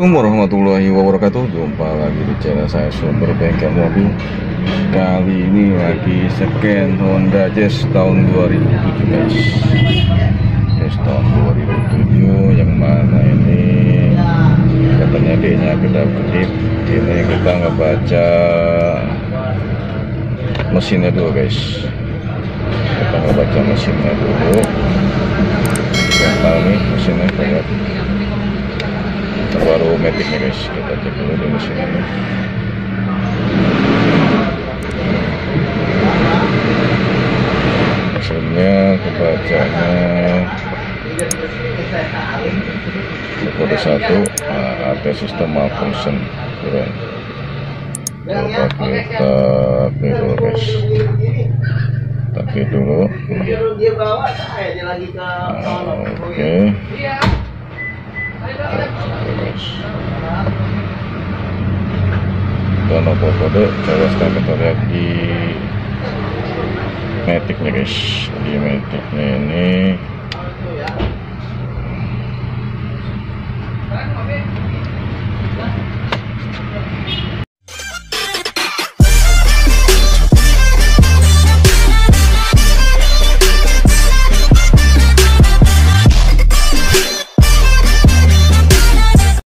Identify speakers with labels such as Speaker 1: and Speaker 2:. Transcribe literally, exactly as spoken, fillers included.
Speaker 1: Assalamualaikum warahmatullahi wabarakatuh. Jumpa lagi di channel saya, Sumber Bengkel Mobil. Kali ini lagi scan Honda Jazz tahun dua ribu tujuh guys. Jazz tahun dua ribu tujuh yang mana ini katanya D nya kedap-kedip. Ini kita ngebaca mesinnya dulu guys. Kita ngebaca mesinnya dulu. Gampang nih mesinnya kayak terbaru Matic nih guys. Kita cek dulu di mesin ini. Mesinnya kebacanya kode satu, A T sistem malfunction keren. Coba kita pilih dulu guys. Kita pilih dulu. Oke. Kita nomor kode, coba sekarang kita lihat di Matic nya guys. Di Matic nya ini